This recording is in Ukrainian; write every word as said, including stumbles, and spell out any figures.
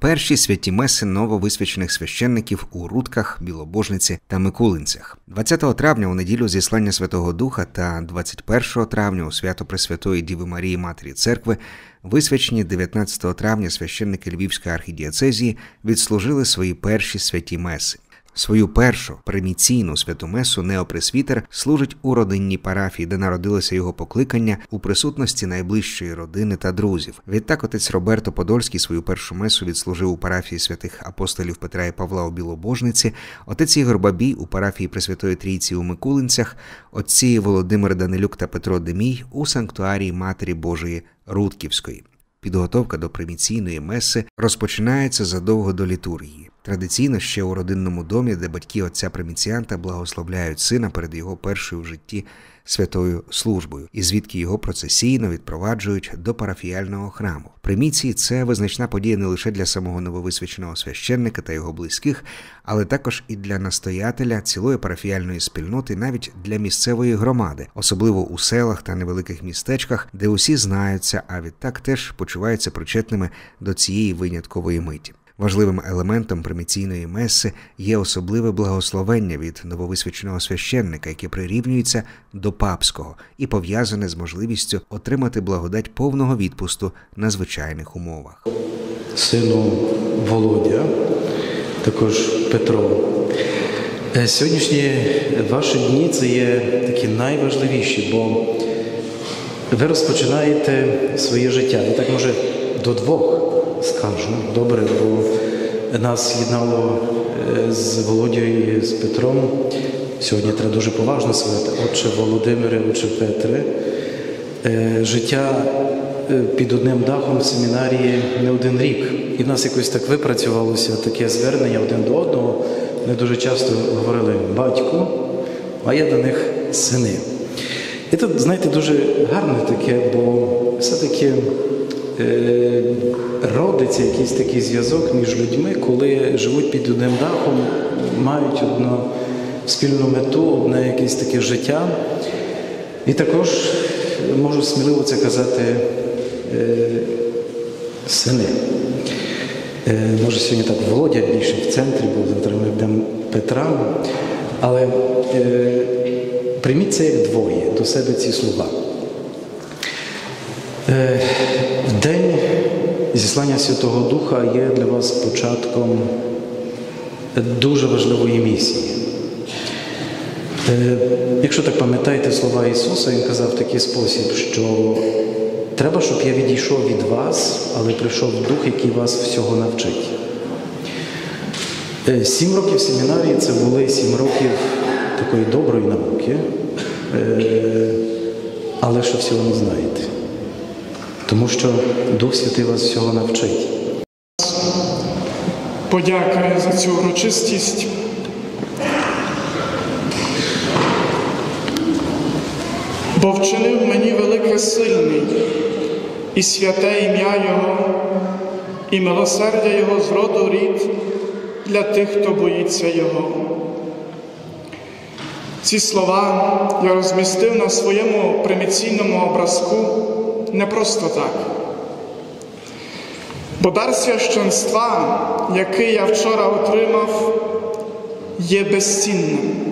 перші святі меси нововисвячених священників у Рудках, Білобожниці та Микулинцях. двадцятого травня у неділю зіслання Святого Духа та двадцять першого травня у свято Пресвятої Діви Марії Матері Церкви висвячені дев'ятнадцятого травня священники Львівської архідієцезії відслужили свої перші святі меси. Свою першу приміційну святу месу неопресвітер служить у родинній парафії, де народилося його покликання, у присутності найближчої родини та друзів. Відтак отець Роберто Подольський свою першу месу відслужив у парафії святих апостолів Петра і Павла у Білобожниці, отець Ігор Бабій у парафії Пресвятої Трійці у Микулинцях, отці Володимир Данилюк та Петро Демій у санктуарії Матері Божої Рудківської. Підготовка до приміційної меси розпочинається задовго до літургії. Традиційно ще у родинному домі, де батьки отця приміціанта благословляють сина перед його першою в житті святою службою, і звідки його процесійно відпроваджують до парафіяльного храму. Приміції – це визначна подія не лише для самого нововисвяченого священника та його близьких, але також і для настоятеля, цілої парафіяльної спільноти, навіть для місцевої громади, особливо у селах та невеликих містечках, де усі знаються, а відтак теж почуваються причетними до цієї виняткової миті. Важливим елементом приміційної меси є особливе благословення від нововисвяченого священника, яке прирівнюється до папського і пов'язане з можливістю отримати благодать повного відпусту на звичайних умовах. Сину Володя, також Петро. Сьогоднішні ваші дні – це є такі найважливіші, бо ви розпочинаєте своє життя. Я так, може, до двох скажу, добре, бо нас єднало з Володією і з Петром. Сьогодні треба дуже поважно сказати, отче Володимире, отче Петре. Життя під одним дахом в семінарії не один рік. І в нас якось так випрацювалося таке звернення один до одного. Ми дуже часто говорили «батьку», а я до них «сини». І тут, знаєте, дуже гарне таке, бо все-таки родиться якийсь такий зв'язок між людьми, коли живуть під одним дахом, мають одну спільну мету, одне якесь таке життя. І також можу сміливо це казати сини. Може, сьогодні так Володя більше в центрі, бо завтра ми йдемо Петра. Але прийміть це як двоє, до себе ці слова. В день зіслання Святого Духа є для вас початком дуже важливої місії. Якщо так пам'ятаєте слова Ісуса, Він казав в такий спосіб, що треба, щоб я відійшов від вас, але прийшов Дух, який вас всього навчить. Сім років семінарії – це були сім років такої доброї науки, але що всього не знаєте. Тому що Дух Святий вас всього навчить. Подяка за цю урочистість. Бо вчинив мені велике сильний, і святе ім'я Його, і милосердя Його з роду рід для тих, хто боїться Його. Ці слова я розмістив на своєму приміційному образку не просто так. Бо дар священства, який я вчора отримав, є безцінним.